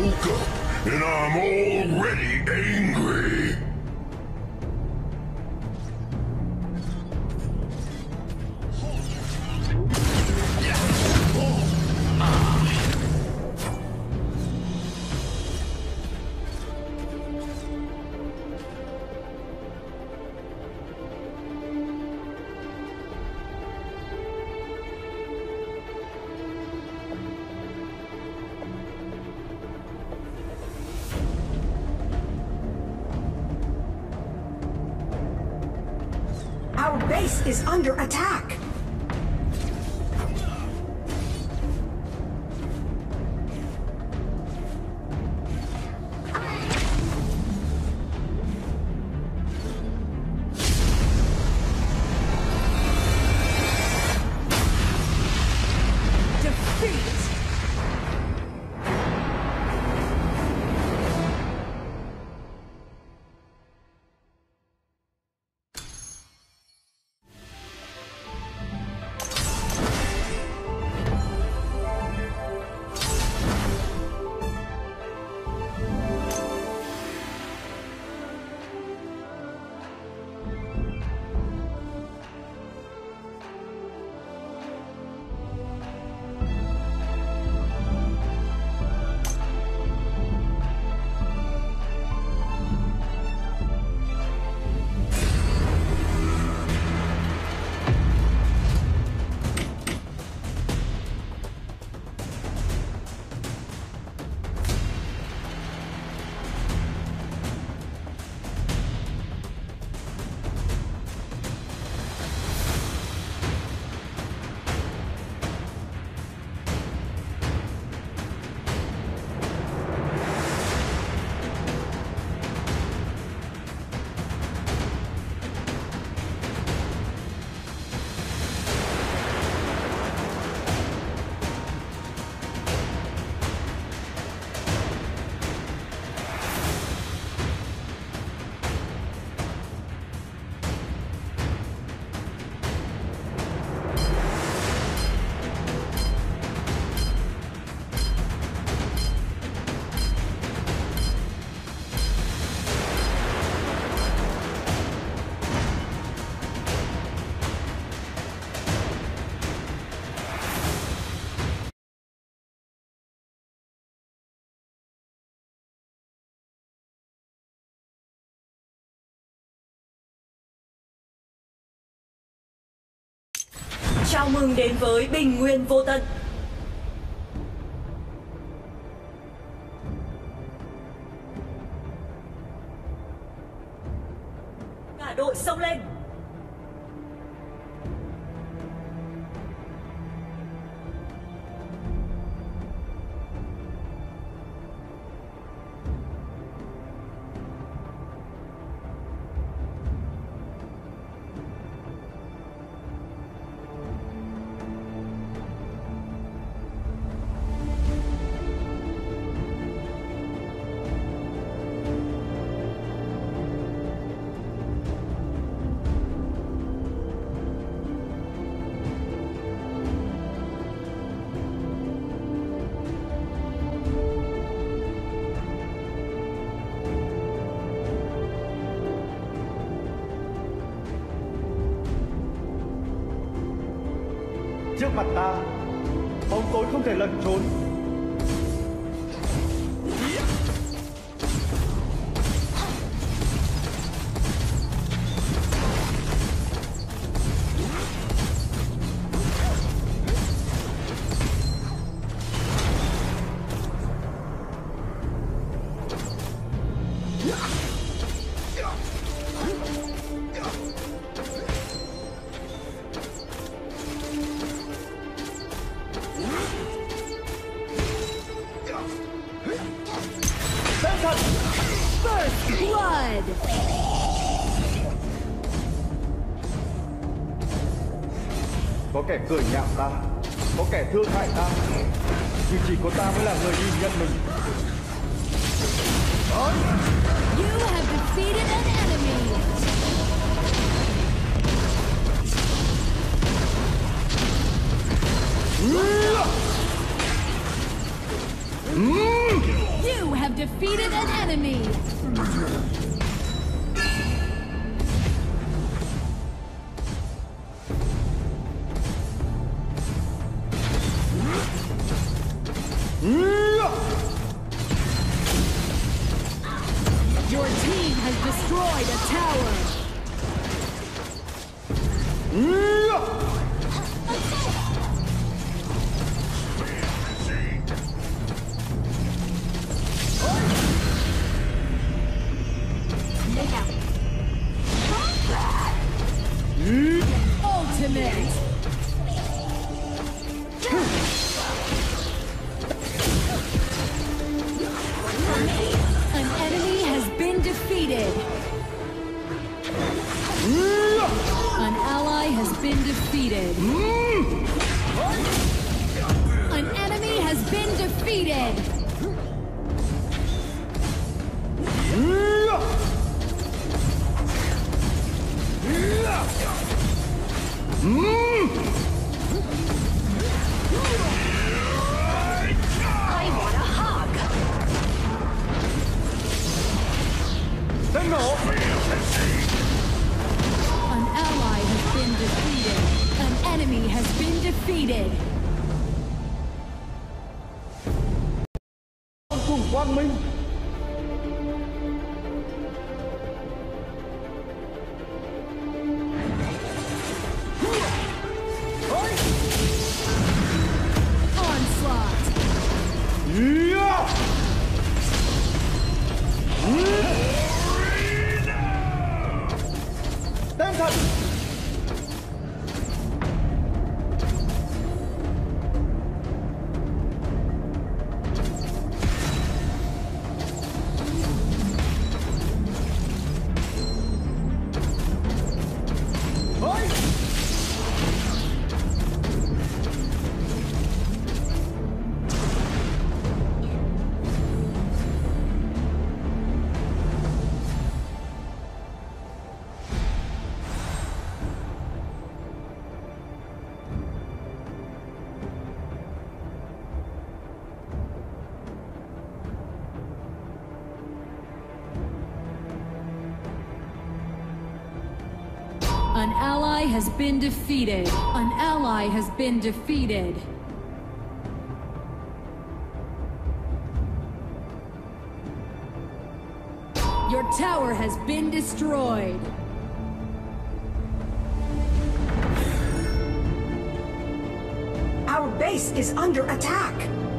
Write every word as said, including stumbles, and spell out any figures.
woke up and I'm already angry. Our base is under attack! Chào mừng đến với Bình Nguyên Vô Tận. Cả đội xông lên. Trước mặt ta, bóng tối không thể lẩn trốn. First blood. Có kẻ cười nhạo ta, có kẻ thương hại ta, nhưng chỉ có ta mới là người nhìn nhận mình. You have defeated an enemy. You defeated an enemy. Your team has destroyed a tower. Ultimate. An enemy has been defeated. An ally has been defeated. An enemy has been defeated. I want a hug. Tên nổ. An ally has been defeated. An enemy has been defeated. Cùng quang minh. Onslaught. Tên thật. An ally has been defeated. An ally has been defeated. Your tower has been destroyed. Our base is under attack.